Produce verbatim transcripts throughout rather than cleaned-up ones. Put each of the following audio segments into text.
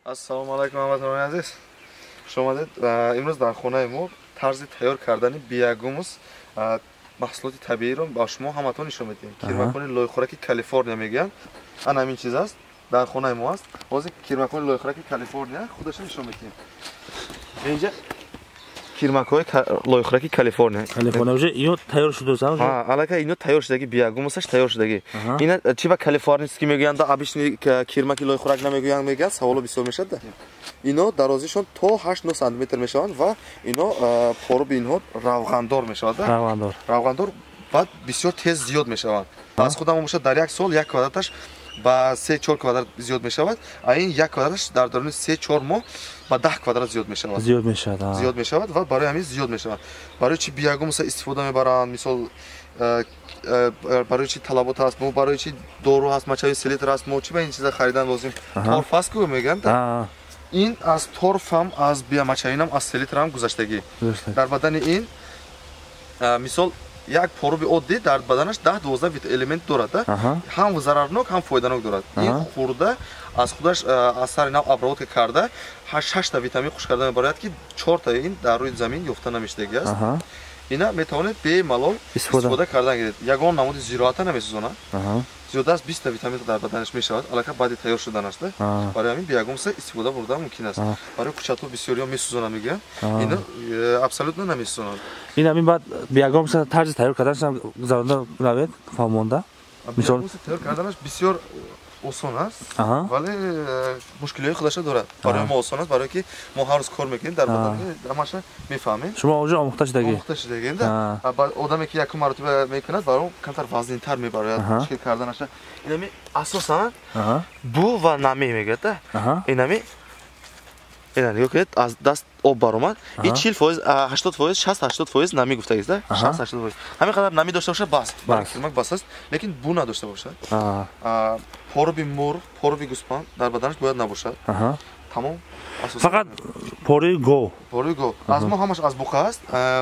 Ассалому алайкум ҳаматон азиз. Шумо дид имрӯз дар хонаи мо тарзи тайёр кардани биягумус маҳсулоти табииро ба шумо ҳаматон нишон медиҳем. Кирмакони лойхӯраки Калифорния мегӯянд. Ана ҳамин чиз аст. Дар хонаи мо аст. Ҳозир кирмакони лойхӯраки Калифорния худашро нишон медиҳем. Инҷа кирмакои лойхӯраки Калифорния. Калифорния уже ино тайёр шудааст. Ха, алака ино тайёр шудаги биягумусаш тайёр шудаги. Ина чи ба калифорнийский мегӯянд, обычный кирмаки лойхӯрак намегӯянд мегӯянд, саволо бисёр мешад. Ино дарозишон то ҳашт нӯ сантиметр мешаванд ва ино поруби инҳо равғандор мешавад. Равғандор. Равғандор баъд бисёр тез зиёд мешаванд. Аз худам бошад дар як сол як квадраташ ба се чор квадрат зиёд мешавад, а ин як квадраташ дар даруни се чор моҳ ба даҳ квадрат зиёд мешавад. Зиёд мешавад. Зиёд мешавад ва барои ҳамин зиёд мешавад. Барои чи биягумуса истифода мебаранд, мисол барои чи талабот аст, мо барои чи дору аст, мачави селитр аст, мо чи ба ин чиза харидан лозим. Торф аст ку мегӯянд. ин аз торфам, аз биямачавинам, аз селитрам гузаштагӣ. Дар бадани ин мисол як поруби оддӣ дар баданаш даҳ дувоздаҳ элемент дорад. Ҳам зарарнок, ҳам фоиданок дорад. Ин хӯрда аз худаш асари нав обработка карда шашта витамин хуш карда мебарояд ки чорта ин дар рӯи замин ёфта намештагӣ аст. Ина метавонед бемалол истифода кардан гиред. Ягон намуди зироата намесӯзонад. Зиёда аз бист витамин дар баданаш мешавад, алака баъди тайёр шуданаш. Барои ҳамин биягумуса истифода бурдан мумкин аст. Барои кӯчатҳо бисёриҳо месӯзонанд мегӯянд. Ина абсолютно намесӯзонанд. Ин ҳамин баъд биягумуса тарзи тайёр карданаш ҳам гузаронда равед фаҳмонда. Мисол тайёр карданаш бисёр осон аст, вале мушкилиҳои худашро дорад. Барои мо осон аст, барое ки мо ҳар рӯз кор мекунем, дар бадан ҳамаша мефаҳмем. Шумо уже омӯхта шудагӣ. Омӯхта шудагӣ. Одаме ки якум маротиба мекунад, барои камтар вазнинтар мебарояд мушкил карданаша. Инами асосан бу ва нами мегӯяд. Инами ина нигоҳ кунед, аз даст об баромад. ин чил фоиз, ҳаштод фоиз, шаст ҳаштод фоиз нами гуфтагист, да? шаст ҳаштод фоиз. Ҳамин қадар нами дошта бошад баст. Кирмак баст аст, лекин бу надошта бошад. Поруби мурғ, поруби гӯспанд дар баданаш бояд набошад. Тамом. Фақат поруби гов. Поруби гов. Аз мо ҳамаш аз буқа аст.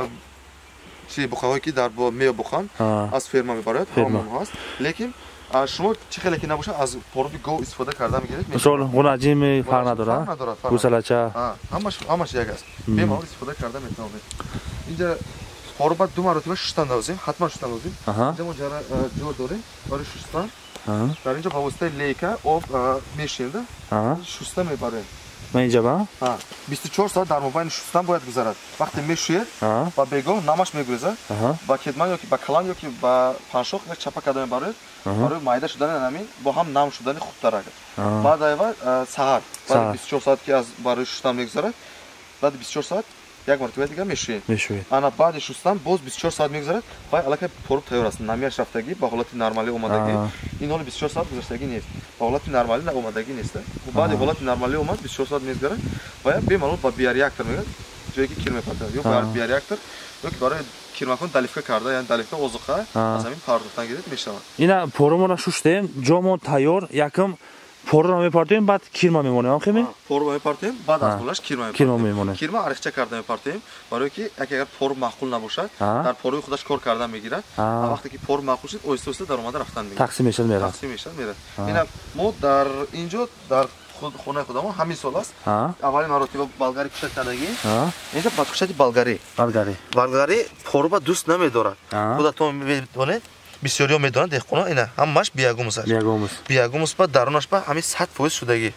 Чи буқаҳое ки дар меё буханд, аз ферма мебарояд, ҳамон аст. Лекин шумо чӣ хеле ки набошад аз поруби гов истифода карда мегиред. Мисол ғунаҷими фарқ надорад. Гӯсалача. Ҳамаш ҳамаш як аст. Бемалол истифода карда метавонед. Инҷа поруба ду маротиба шустан лозим, ҳатман шустан лозим. Инҷа мо ҷо дорем барои шустан. Дар инҷа ба воситаи лейка об мешинда. Шуста мебарем. Ма инҷа ба? Ха. бисту чор соат дар мобайни шустан бояд гузарад. Вақте мешӯед, ба бегоҳ намаш мегурезад. Ба кедман ёки ба калан ёки ба паншох як чапа карда мебароед. Барои майда шудани намин бо ҳам нам шудани хубтар агар. Баъд айва саҳар, баъди бисту чор соат ки аз барои шустан мегузарад, баъди бисту чор соат як мартиба дига мешӯед. Мешӯед. Ана баъди шустан боз бисту чор соат мегузарад, вай аллакай поруб тайёр аст. Намияш рафтагӣ ба ҳолати нормалӣ омадагӣ. Ин ҳоли бисту чор соат гузаштагӣ нест. Ба ҳолати нормалӣ омадагӣ нест. Баъди ҳолати нормалӣ омад бисту чор соат мегузарад, вай бемалол ба биореактор мегӯяд, ҷое ки кир мепартад. Ё ба биореактор, ё ки барои кирмакон далифка карда, яъни далифка озуқа аз ҳамин партофтан гиред мешавад. Ина порумона шуштем, ҷомон тайёр, якам поруро мепартоем, баъд кирма мемонем, хеми? Поруро мепартоем, баъд аз болаш кирма мепартоем. Кирма мемонем. Кирма арихча карда мепартоем, барое ки агар пору маъқул набошад, дар поруи худаш кор карда мегирад. Вақте ки пору маъқул шуд, оҳиста-оҳиста дар омада рафтан мегирад. Тақсим мешад мерад. Тақсим мешад мерад. Ина мо дар инҷо дар хонаи худамон ҳамин сол аст. Аввалин маротиба болгари кушад кардагӣ. Инҷа бадкушади болгари. Болгари. Болгари поруба дӯст намедорад. Худатон медонед, бисёриҳо медонанд деҳқоно ина ҳамаш биягумус аст. Биягумус. Биягумус ба дарунаш ба ҳамин сад фоиз шудагӣ.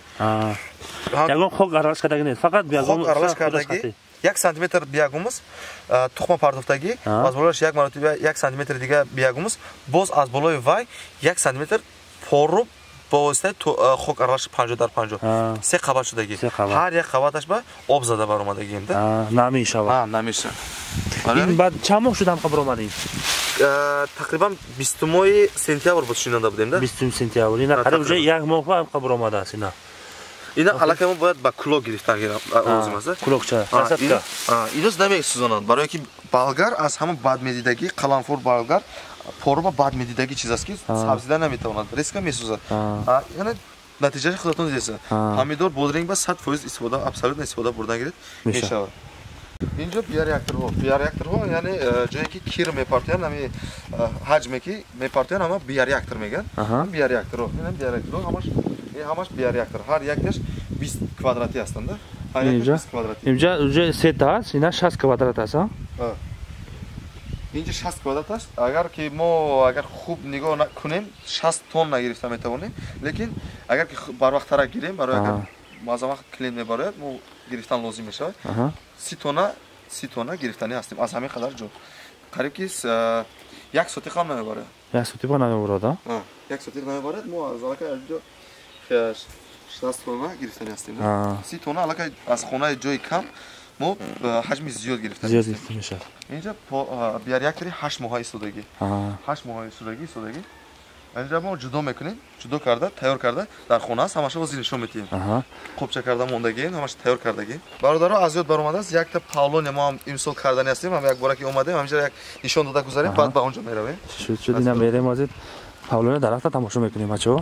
Ягон хок аралаш кардагӣ нест, фақат биягумус. Хок аралаш кардагӣ. як сантиметр биягумус, тухма партофтагӣ, аз болояш як маротиба як сантиметр дига биягумус, боз аз болои вай як сантиметр поруб бо воситаи хок аралаш панҷоҳ дар панҷоҳ. Се қабат шудагӣ. Ҳар як қабаташ ба об зада баромадагием. Нами шавад. Ҳа, нами шавад. Ин баъд чанд моҳ шуда ҳам баромадем? Тақрибан бистум моҳи сентябр буд шинанда будем, да? бистум сентябр. Ина қариб уже як моҳ ба ҳам баромадааст ина. Ина аллакай мо бояд ба кулок гирифтан лозим аст. Кулокча, касатка. Инос намесӯзонанд, барое ки болгар аз ҳама бадмедидагӣ, қаламфур болгар поруба бадмедидагӣ чиз аст ки сабзида наметавонад, резка месӯзад. Яъне натиҷаи худатон дидесад. Помидор, бодринг ба сад фоиз истифода, абсолютно истифода бурдан гиред мешавад. Инҷо биореакторҳо, биореакторҳо яъне ҷое ки кир мепартоянд, ҳами ҳаҷме ки мепартоянд, ҳама биореактор мегӯянд. Биореакторҳо, ина биореакторҳо ҳамаш ҳамаш биореактор. Ҳар якаш بیست کвадрати هستند. اینجا بیست کвадрати. اینجا اونجا سه تا است، اینا شصت کوادرات است. ها اینجا شصت کвадрат است. اگر که ما اگر خوب نگاه نکنیم شصت تن نگرفته میتوانیم، لیکن اگر که بر وقت تر گیریم برای اگر معظم وقت کلین میبرد ما گرفتن لازم میشه. سی تن سی تن گرفتنی هستیم از همه قدر جو. قریب که یک سوتی خام نمیبره. یک سوتی با نمیبره دا؟ ها یک سوتی نمیبره. ما از علاقه اینجا شصت تن گرفتنی هستیم. سی تن علاقه از خونه جای کم ما حجم زیاد گرفتنی. زیاد گرفته میشه. اینجا بیار یک کری هشت ماه ایستادگی. هشت ماه ایستادگی ایستادگی. اینجا ما جدا میکنیم. جدا کرده تیار کرده در خونه است همش وزیر نشون میدیم. خوبچه کرده موندگی همش تیار کردگی. برادرها از یاد بر اومده است یک تا پاولون ما هم امسال کردنی هستیم. هم یک بار که اومدیم همینجا یک نشون داده گذاریم بعد به اونجا میرویم. شد شد اینا میریم از پاولون درخت تماشا میکنیم بچه‌ها.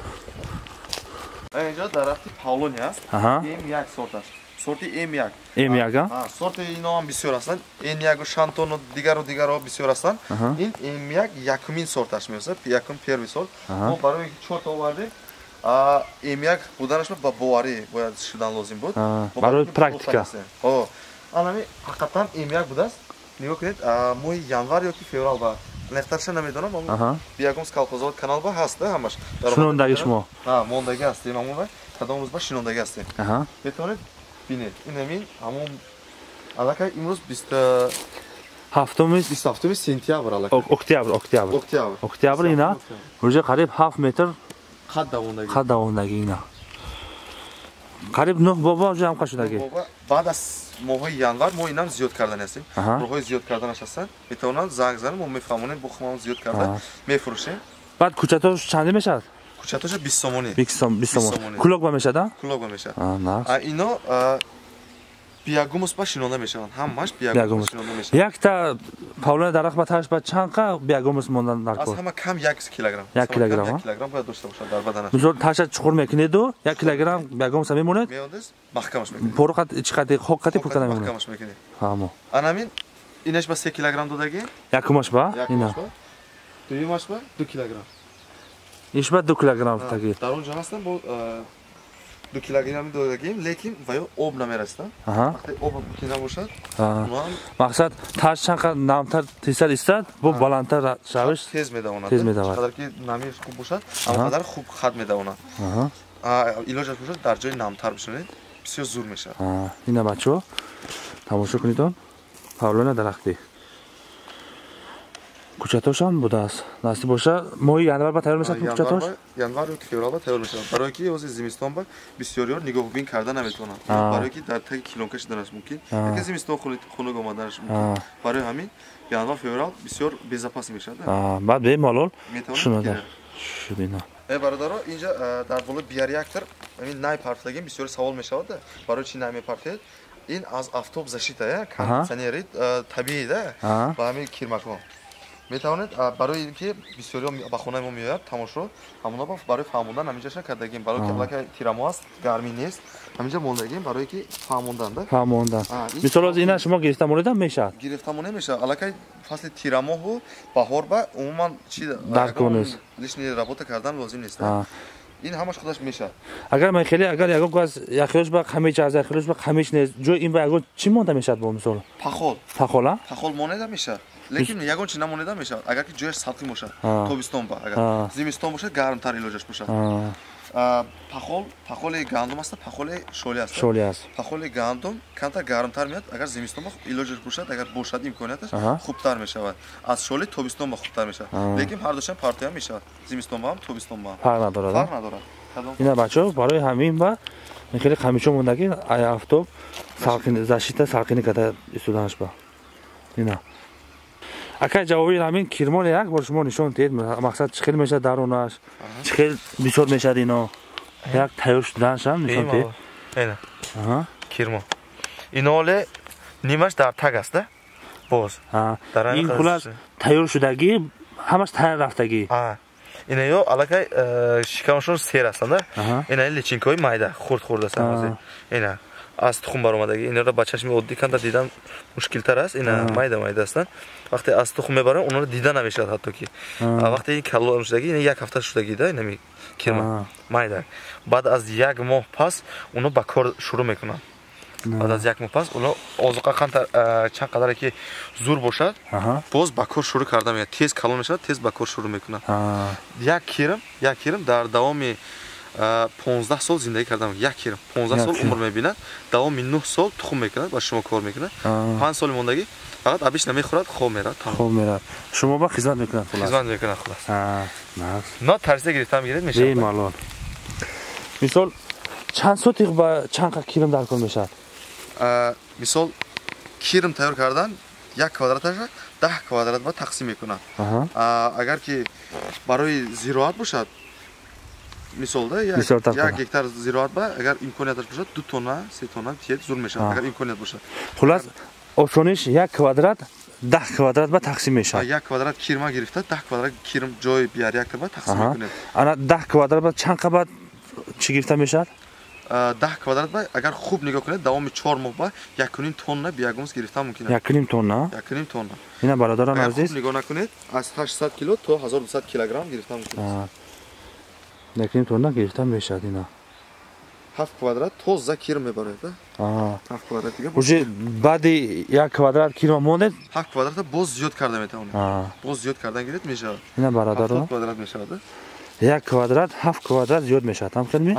اینجا درخت پاولونی است. این یک سورت است. سورتی ام یک. ام یک ها سورت اینا هم بسیار هستند. این یک و شانتون و دیگر و دیگر ها بسیار هستند. این ام یک یکمین سورتش میشه. یکم پیروی سورت. ما برای چهار تا آوردیم. ام یک بودنش با باوری باید شدن لازم بود. برای پرکتیکا. ها الان حقیقتا ام یک بود است. نگاه کنید ماه январ یا که فوریه با نفترش نمیدونم اما بیاگمس کالپوزات کانال با هست همش. شنوندگی شما. ها موندگی هستیم همون کدام روز با شنوندگی هستیم. بتونید بینید این همین همون علاقه امروز بیست هفتم بیست هفتم سپتامبر علاقه اکتبر اکتبر اکتبر اکتبر اینا روزه قریب هفت متر خط دووندگی خط دووندگی اینا قریب نه بابا جمع شدگی بعد از ماه январ ما اینم زیاد کردن هستیم روهای زیاد کردنش هستن میتونن زنگ زنن ما میفهمونیم بخمون زیاد کرده میفروشیم بعد کوچتاش چند میشه کوچتاش بیست تومانی بیست تومان کلوگ با میشه دا کلوگ با میشه آ اینا بیاگوموس با شینونده میشن همش بیاگوموس شینونده میشن یک تا پاولون درخت با تاش با چند قا بیاگوموس موندن در از همه کم یک کیلوگرم یک کیلوگرم یک کیلوگرم باید داشته باشه در بدنش مثلا تاش چخور میکنید و یک کیلوگرم بیاگوموس میمونه میادس محکمش میکنه پرقت چقدر خوقتی پورتا نمیمونه محکمش میکنه همو انامین اینش با سه کیلوگرم دادگی یکمش با اینا دویمش با دو کیلوگرم ایش با دو کیلوگرم تاگی در اونجا هستن با دو کیلوگرم دادگیم لیکن ویا آب نمیرسه وقتی آب کنار باشد مقصد تاش چند نامتر تیسر استاد با بالاتر شوش تیز میدونه تیز میدونه قدر که نمیش خوب باشد اما قدر خوب خط میدونه علاجش باشد در جای نامتر بشونید بسیار زور میشه اینا بچه‌ها تماشا کنید پاولون درختی کوچتاش هم بوده است نصیب باشه ماه январ با تیار میشه کوچتاش январ و فوریه با تیار میشه برای کی از زمستان با بسیار نگاه بین کردن نمیتونن برای کی در تک کیلون کشیدنش ممکن اگه زمستان خونه اومدنش ممکن برای همین январ فوریه بسیار بی‌زپاس میشه بعد به مالول شنوده شد اینا ای برادرها اینجا در بالا بیار یکتر همین نای پارتلاگیم بسیار سوال میشود برای چی نمی پارتید این از آفتاب زشیته کاندیشنری طبیعی ده با همین کیرمک‌ها میتوانید برای اینکه بسیاری با خونه ما میاد تماشا همونا با برای فهموندن همینجاش کردگیم برای که بلاک تیرامو است گرمی نیست همینجا موندگیم برای که فهموندن ده فهموندن مثلا از اینا شما گرفتم موندن میشه گرفتم نمیشه علاقه فصل تیرامو و بهار با عموما چی درک نیست لیشنی رابطه کردن لازم نیست این همش خودش میشه اگر من خیلی اگر یگو گاز یخیش با خمیچ از یخیش با خمیچ نیست جو این با یگو چی مونده میشه با مثلا پخول پخولا پخول مونده میشه لیکن یگون چی نمونده میشه اگر که جوش سالقی باشه تابستون با اگر زمستون باشه گرمتر علاجش باشه پخول پخول گندم است پخول شولی است شولی است پخول گندم کمتر گرمتر میاد اگر زمستون با علاجش باشه اگر باشد امکانیتش خوبتر میشه از شولی تابستون با خوبتر میشه لیکن هر دوشون پارتی هم میشه زمستون با هم تابستون با هم فرق نداره فرق نداره اینا بچه‌ها برای همین با خیلی خمیچو موندگی ای آفتاب سالقین زاشیته سالقینی کده استودانش با اینا اگر جوابی همین کرمان یک بار شما نشون دید مقصد چخیل میشه درونش چخیل بسیار میشه اینا یک تیار شدنش هم نشون دید اینا کرمان اینا ولی نیمش در تگ است باز این خلاص تیار شدگی همش تیار رفتگی اینا یو علاقه شکمشون سیر هستند. اینا لیچینکای مایده خورد خورده هستند. اینا از تخم برآمدگی اینا رو با چشم عادی کند دیدن مشکل تر است. اینا مایده مایده هستند. وقتی از تخم میبرن اونا رو دیدن نمیشه حتی که. وقتی این کلو شدگی اینا یک هفته شدگی ده اینا می کرمان مایده. بعد از یک ماه پس اونا با کار شروع میکنن. بعد از یک ماه پس اونا آزوقه چند قدره که زور باشد باز با کار شروع کرده میاد. تیز کلو میشه تیز با کار شروع میکنن. یک کرم یک کرم در دوام پانزده سال زندگی کردم. یک کرم پانزده سال عمر میبیند. دوام نه سال تخم میکنه با شما کار میکنه. پنج سال موندگی فقط آبش نمیخورد خوب میرد. خوب میرد. شما با خدمت میکنید خلاص. خدمت میکنه خلاص. آه نه ترسه گرفتم میگیرید میشه. بی مالون. مثال چند سوتی با چند کرم در کار میشد؟ مثال کرم تیار کردن یک کوادراتش ده کوادرات با تقسیم میکنن. اگر که برای زراعت باشد مثال ده یک یک هکتار زراعت با اگر امکانیتش باشد دو تonna سه تonna تیت زور میشه اگر امکانیت باشد. خلاص آسانیش یک کوادرات ده کوادرات با تقسیم میشه. یک کوادرات کرم گرفته ده کوادرات کرم جای بیار یک با تقسیم میکنید. انا ده کوادرات با چند قباد چی گرفته میشه؟ ده کوادرات با اگر خوب نگاه کنید دوام چهار ماه با یک و نیم تن بیاگمس گرفتن ممکنه. یک و نیم تن؟ یک و نیم تن. اینا برادران عزیز خوب نگاه نکنید از هشتصد کیلو تا هزار و دویست کیلوگرم گرفتن ممکنه. یک و نیم تن گرفتن میشه اینا. هفت کوادرات تازه کرم میبره. آه. هفت کوادرات دیگه. وجه بعد یک کوادرات کرم مونده. هفت کوادرات باز زیاد کرده میتونه. آه. باز زیاد کردن گرفت میشه. اینا برادران. هفت کوادرات میشه. یک کوادرات هفت کوادرات زیاد میشه. تمام کردی؟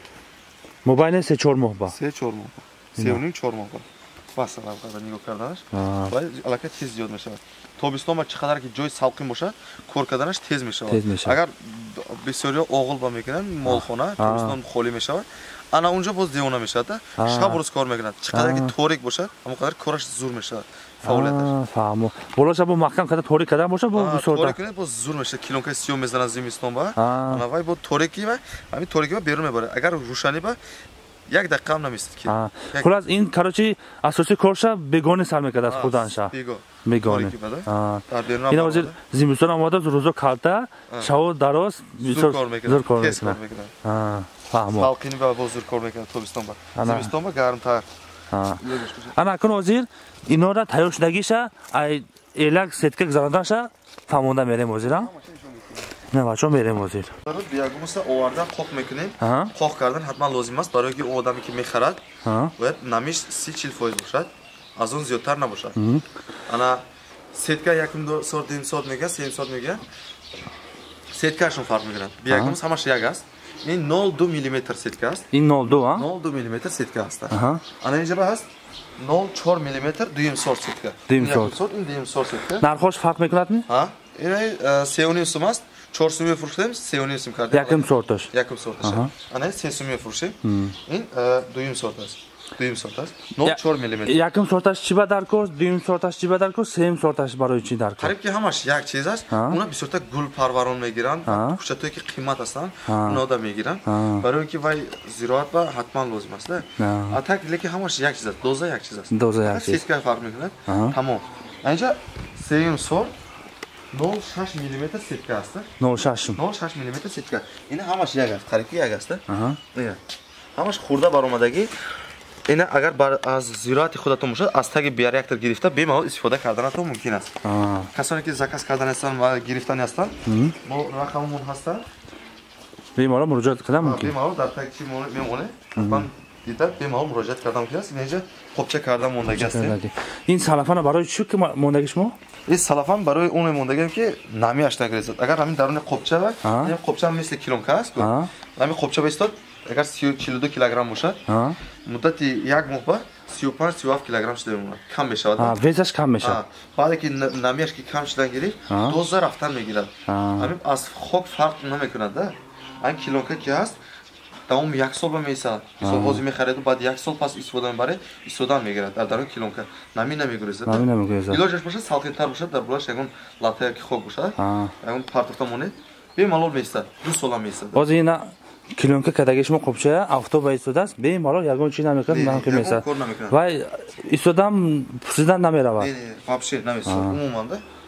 موبایل سه چهار ماه با. سه چهار ماه. سه و نیم چهار ماه با. واسه قدر نگاه کردنش. باید علاقه تیز زیاد میشه. تابستون ما چقدر که جای سالقین باشه کار کردنش تیز میشه. اگر بسیاری اوغل با میکنن مالخانه تابستون خالی میشه. انا اونجا باز دیوانه میشه. شب روز کار میکنن. چقدر که تاریک باشه اما قدر کارش زور میشه. فعالیتش. فهمو. بالا شب محکم کرده تاریک کرده باشه با سودا. تاریک کنه باز زور میشه. کیلونکای سیوم میزنه زمستون با. انا وای با تاریکی و همین تاریکی با بیرون میبره. اگر روشنی با یک دقیقه هم نمیست که. خلاص این کاروچی اساسی کارش بگونه سر میکرده از خودانش. میگونه. اینا وزیر زمستون آماده روزا کالتا شاو دراز زور کار میکنه. زور کار میکنه. آه فهمو. سالقینی با باز زور کار میکنه تابستون با. زمستون با گرم تر. انا اکن وزیر اینا را تیار شدگیشه ای ایلک ستکه گذراندنشه فهمونده میریم وزیرم. نه بچه‌ها میریم وزیر. برای بیاگموس آوردن خوک میکنیم. خوک کردن حتما لازم است برای اینکه آدمی که میخرد باید نمیش سی چهل فایز باشد. از اون زیادتر نباشد. انا ستکه یکم دو ساعت دیم ساعت میگه سه ساعت میگه. ستکهشون فرق میکنه. بیاگموس همش یک است. این نود و دو میلیمتر ستکه است. این نود و دو ها؟ نود و دو میلیمتر ستکه است. انا اینجا هست نود و چهار میلیمتر دویم ساعت ستکه. دویم ساعت. این دویم ساعت ستکه. نرخش فرق میکنه می؟ ها؟ این سه و نیم سوم است. چهار سومی فروختیم سه و نیم سوم کردیم. یکم سورتش. یکم سورتش. انا سه سومی فروشیم. این دویم سورت است. دویم سورت است. نود و چهار میلیمتر. یکم سورتش چی بدر کو؟ دویم سورتش چی بدر کو؟ سیم سورتش برای چی در کو؟ قریب که همش یک چیز است. اونا بسیار گل پروران میگیرن. کوچتایی که قیمت هستن اونا دا میگیرن. برای اینکه وای زراعت با حتما لازم است. نه. اتاک لیکن همش یک چیز است. دوزه یک چیز است. دوزه یک چیز. چیز که فرق میکنه. تمام. اینجا سیم سورت نود و شش میلیمتر ستکه است. نود و شش. نود و شش میلیمتر ستکه. این همش یک است. قریب یک است. اینا. همش خورده برآمدگی. اینا اگر بر از زراعت خودتون باشه از تگ بیار یک تا گرفته به ما استفاده کردنتون ممکن است. کسانی که زکات کردن هستن و گرفتن هستن ما رقممون هستن. به ما مراجعه کردن ممکن. به ما در تگ چی میمونه؟ من دیدم به ما مراجعه کردم ممکن است. اینجا خوبچه کردم موندگی است. این سلفان برای چی که موندگیش ما؟ این سلفان برای اون موندگی که نمیاش نگریزد. اگر همین درون خوبچه و این خوبچه مثل کیلونکا است. همین خوبچه بیستاد اگر چهل و دو کیلوگرم باشد مدت یک ماه با سی و پنج تا سی و هفت کیلوگرم شده میمونه کم میشه. وزنش کم میشه. بعد که نمیاش که کم شدن گیری دوزه رفتن میگیرد. همین از خوک فرق نمیکند. ده این کیلونکا که هست تمام یک سال با میسه. مثلا بازی میخرید و بعد یک سال پس استفاده میبره استفاده میگیرد. در درون کیلونکا نمی نمیگریزد. نمی نمیگریزد. علاجش باشه سالقین تر باشه در بلاش یگون لاته که خوک باشه. یگون پارتفتا مونه به مالول میسه. دو سال میسه. باز اینا کیلونکا کداگیش ما خوبچه افتو با ایستاده است به مالو یگون چی نمیکنه من که میسه وای ایستادم پرسیدن نمیره. نه نه вообще نمیسه عموما ده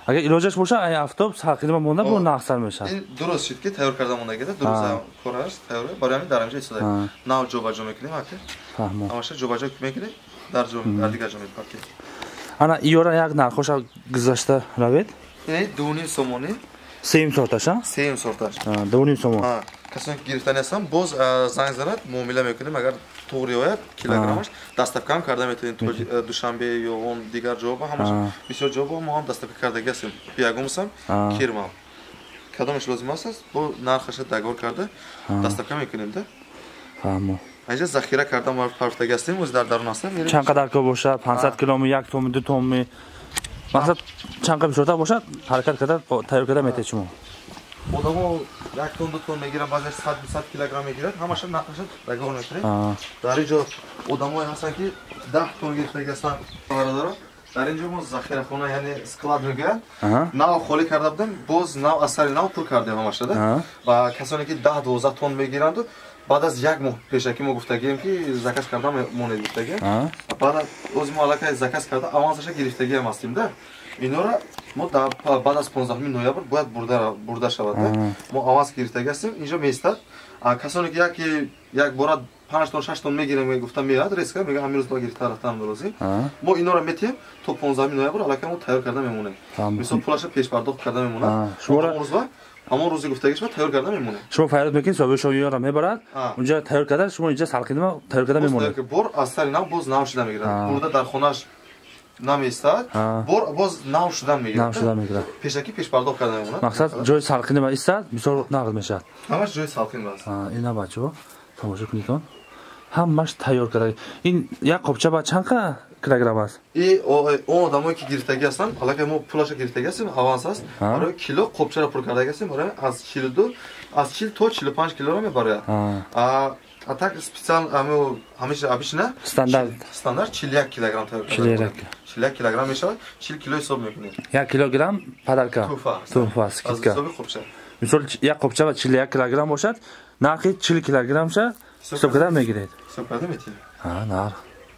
اگه ilojаш باشه ای آفتاب ساقینی ما مونده بو نقصر میشه این درست شد که تیار کردم اون دیگه درست کارش تیاره برای همین در اینجا ایستاده نه جابجا میکنیم وقتی فهمم همش جابجا میکنیم در جو در دیگه جا میپرکیم انا ایورا یک نرخوش گذاشته روید این دونیم سومونی سیم سورتاش ها سیم سورتاش دونیم سومون ها کسی که گرفتن هستم باز زنگ زند معامله میکنیم اگر توری باید کیلوگرمش دستکم کرده میتونیم تو دوشنبه یا اون دیگر جواب همش بسیار جواب ما هم دستک کرده هستیم بیاگومسم کیرما کدامش لازم است با نرخش دگور کرده دستکم میکنیم ده فهمم اینجا ذخیره کردم ما پرفتگی هستیم از در درون هستیم چند قدر که باشه پانصد کیلومتر یک توم دو توم مثلا چند قدر شده باشه حرکت کرده تیار کرده میته شما آدمو یک تن دو تن میگیرن بعضی صد صد کیلوگرم میگیرن همش نقشه دگور میکنه در اینجا آدمایی هستن که ده تن گرفته هستن برادر در اینجا ما ذخیره خونه یعنی اسکلاد میگن ناو خالی کرده بودیم باز ناو اثری ناو پر کردیم همش شده و کسانی که ده دوازده تن میگیرند بعد از یک ماه پیشکی ما گفتگیم که زکات کردم مونید گفتگیم بعد از ما علاقه زکات کرده آوانسش گرفتگی هم هستیم ده اینا را ما بعد از پانزدهم نوامبر باید برده برده شود ما آواز گرفتگی هستیم اینجا میستاد کسانی که یک یک بار پنج تا شش تا میگیریم گفتم میاد ریسک میگه همین روز با گرفته رفتم روزی ما اینا را میتیم تو پانزدهم نوامبر علاقه ما تیار کرده میمونه مثلا پولش پیش پرداخت کرده میمونه شما روز همون روزی گفتگیش ما تیار کرده میمونه شما فرض میکنید صاحب شما یارو میبرد اونجا تیار کرده شما اینجا سالقینی ما تیار کرده میمونه که بر اثری نام باز نام شده میگیره برده در خونهش نمیستاد بر باز نام شده میگیره نام شده میگیره پیشکی پیش پرداخت کرده میمونه مقصد جای سالقینی ما ایستاد بسیار نقد میشه همش جای سالقین است اینا بچه‌ها تماشا کنید همش تیار کرده این یک قبچه با چند کیلوگرم است این اون آدمایی که گرفتگی هستن حالا که ما پولش گرفتگی هستیم آوانس است برای کیلو قبچه را پر کرده هستیم برای از چهل و دو از چهل تا چهل و پنج کیلو را میبره ا так специал همو همیشه обычно استاندارد استاندارد چهل و یک کیلوگرم تیار کرده چهل و یک کیلوگرم میشه چهل کیلو حساب میکنیم یک کیلوگرم پدرکا توفا است از حساب قبچه مثلا یک قبچه با چهل و یک کیلوگرم باشد نرخ چهل کیلوگرم شه حساب کرده میگیرید حساب کرده میتونید ها نار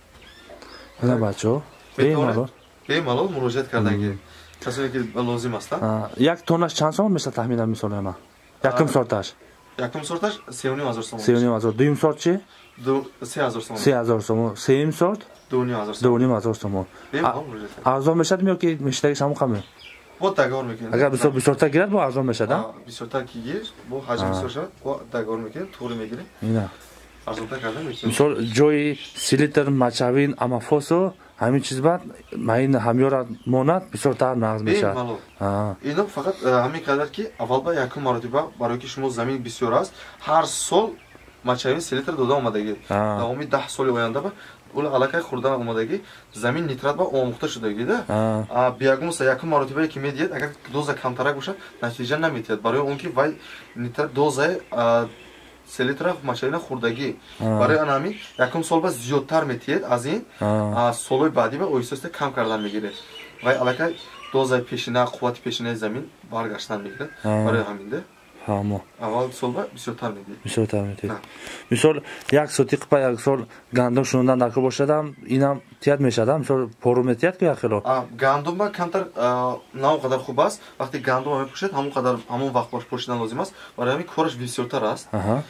نه بچو بیمالو بیمالو مراجعت کردن کسایی که لازم هستن یک تونش چند سوم میشه تخمینا میسازه ما یکم سورتاش یکم سورتاش سه و نیم هزار سوم سه و نیم هزار دویم سورت چی دو سه هزار سوم سه هزار سوم سیم سورت دو و نیم هزار سوم دو و نیم هزار سوم ارزان میشد میو که میشتگیش هم کمه با دگار میکنه اگر بسیار بسیار تا گیرد با ارزان میشد ها بسیار تا کی گیر با حجم بسیار شد با دگار میکنه طور میگیره اینا ارزان تا کرده میشه مثلا جوی سیلیتر مچاوین امافوسو همین چیز بعد ما این همیورا مونات بسیار تا نقد میشه اینا فقط همین قدر که اول با یکم مرتبه برای که شما زمین بسیار است هر سال مچاوین سیلیتر داده اومدگی دوامی ده سال آینده با اول علاقه خوردن اومدگی زمین نیترات با آموخته شدگی ده بیاگم سه یکم مرتبه که میدید اگر دوز کمتر باشه نتیجه نمیتید برای اون که وای نیترات دوزه سلیتر مچاوین خوردگی برای آنمی یکم سال بعد زیادتر میتید از این سالهای بعدی به اویسوسته کم کردن میگیره و علاقه دوزای پیشینه قوت پیشینه زمین برگشتن میگیره برای همینده همو اول سال بعد بسیارتر میدید بسیارتر میدید مثال یک سوتیق با یک سال گندم شوندن دکو باشدم اینم تیاد میشدم مثال پرو میتیاد که اخیرا گندم با کمتر نه اونقدر خوب است وقتی گندم میپوشید همون قدر همون وقت باش پوشیدن لازم است برای همین کارش بسیارتر است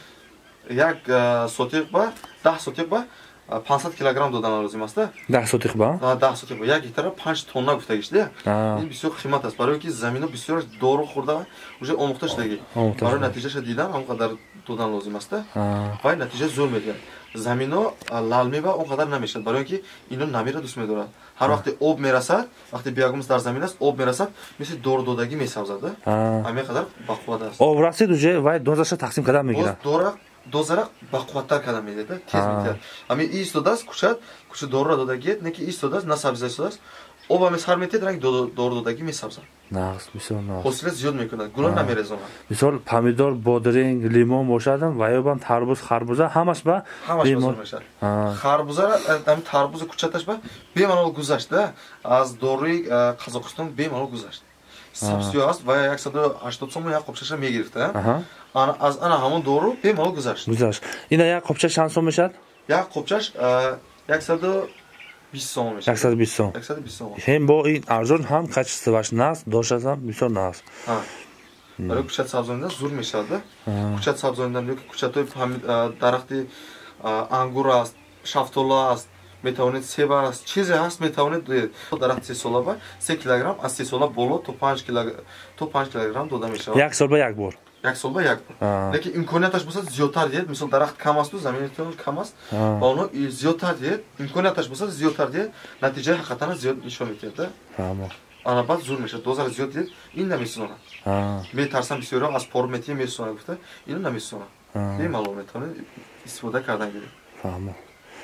یک سوتیق با ده سوتیق با پانصد کیلوگرم دادن لازم است ده سوتیق با ده سوتیق با یک گیتار پنج تن گفتگیش ده این بسیار قیمت است برای اینکه زمینو بسیار دورو خورده و уже آموخته شدگی برای نتیجهش دیدن همونقدر دادن لازم است و نتیجه زور میده زمینو لال میبه اونقدر نمیشه برای اینکه اینو نمیره دوست میداره هر وقت آب میرسد وقتی بیاگمس در زمین است آب میرسد مثل دور دودگی میسازد همین قدر بقوت است آب رسید دوجه و دوزش تقسیم کردن میگیره دور دوزرا بقوتتر کردن میده تیز میده همین ایستاده است کوچت کوچه دور را دودگی نه که ایستاده است نه سبزی ایستاده است آب هم سر میتید رنگ دور دودگی میسازد نقص بسیار نقص حاصل زیاد میکنه گلو نمیرزونه مثال پامیدور بادرنگ لیمون باشدم و یا بام تربوز خربوزه همش با لیمون میشه خربوزه هم تربوز کوچتش با بیمانال گذشته از دوری قزاقستان بیمانال گذشت سبزی است و صد و هشتاد سوم یک قبچش میگرفته انا از انا همون دورو بیمانال گذشت گذشت اینا یک قبچه چند سوم میشد یک قبچش صد و بیست сом мешавад. صد و بیست сом. صد و بیست сом. ҳем бо ин арзон ҳам качествоваш наст доштам бисёр наст. ҳа. барои кӯчат сабзонида зур мешавад. кӯчат сабзонида ёки кӯчатҳои дарахти ангур аст, шафтола аст, метавонед себ аст, чизе ҳаст метавонед дарахти се сола ба се килограмм аз се сола боло то панҷ килограмм дода мешавад. як сол ба як бор. як сол ба як бор. лекин имконияташ бошад зиёдтар диҳед, мисол дарахт кам асту заминитон кам аст, ба оно зиёдтар диҳед, имконияташ бошад зиёдтар диҳед, натиҷаи ҳақиқатан зиёд нишон медиҳад. Фаҳмо. ана баъд зур мешавад, дозаро зиёд диҳед, ин намесонад. метарсам бисёриҳо аз пору метия месонад гуфта, ино намесонад. бемалол метавонед истифода кардан гиред. фаҳмо.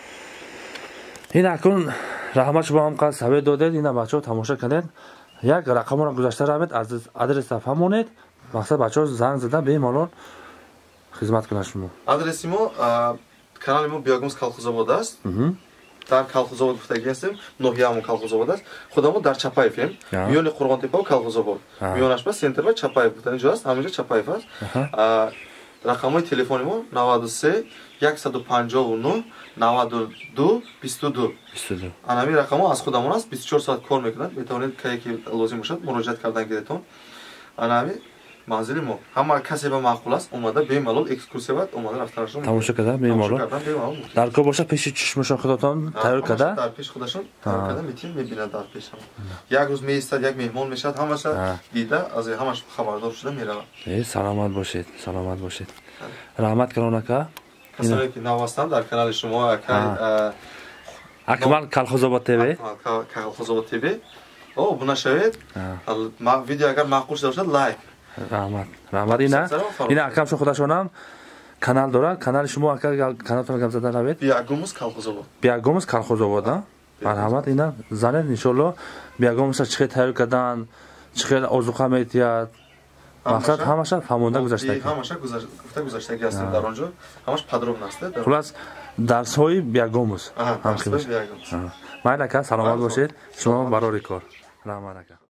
ин акун раҳмат шумо ҳам қад сабед додед, ина бачаҳо тамоша кардед. як рақамро гузашта равед, аз адреса фаҳмонед. мақсад бачаҳо занг зада бемалол хизмат кунад шумо. Адреси мо канали мо Биягумс колхозобод аст. дар колхозобод гуфтагӣ ҳастем, ноҳиямо колхозобод аст. худамо дар Чапаевем, миёни Қурғонтепа ва колхозобод. миёнаш ба центр ва Чапаев гуфтан инҷо аст, ҳаминҷо Чапаев аст. рақамҳои телефони мо навад و سه صد و پنجاه و نه نود و دو بیست و دو. анами рақамҳо аз худамон аст, бисту чор соат кор мекунад. метавонед кае ки лозим бошад муроҷиат кардан гиретон. анами манзили мо ҳама касе ба маъқул аст омада бемалол экскурсия бад омада рафтанашон тамоша карда бемалол дар кор боша пеши чишмашон худатон тайёр карда дар пеш худашон тайёр карда метин мебинад дар пеш ҳам як рӯз меистад як меҳмон мешавад ҳамаша дида аз ҳамаш хабардор шуда меравад. э саломат бошед саломат бошед. раҳмат калонака касоне ки нав ҳастанд дар канали шумо акай акмал колхозобод тв колхозобод тв о буна шавед видео агар маъқул шуда бошад лайк. раҳмат раҳмат. ина ина акамшо худашонам канал дорад, канали шумо ака каналтон гап зада равед. Биягумс колхозобод. Биягумс колхозобод а марҳамат. ина занед иншоалло биягумса чихел тайёр кардан, чихел озуқа метиҳад. мақсад ҳамаша фаҳмонда гузаштагӣ ҳамаша гуфта гузаштагӣ ҳастем дар онҷо ҳамаш подробно аст. хулас дарсҳои биягумс ҳам хизмат. майли ака саломат бошед, шумо барори кор. раҳмат ака.